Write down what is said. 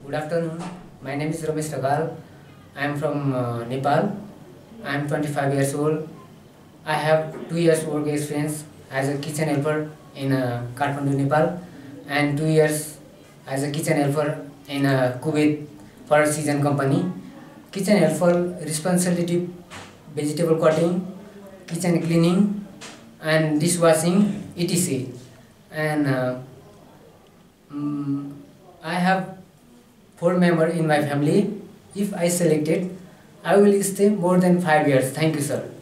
Good afternoon. My name is Ramesh Ragal. I am from Nepal. I am 25 years old. I have 2 years work experience as a kitchen helper in Kathmandu, Nepal, and 2 years as a kitchen helper in Kuwait for a season company. Kitchen helper responsibility: vegetable cutting, kitchen cleaning, and dishwashing, etc. And I have 4 members in my family. If I selected, I will stay more than 5 years. Thank you, sir.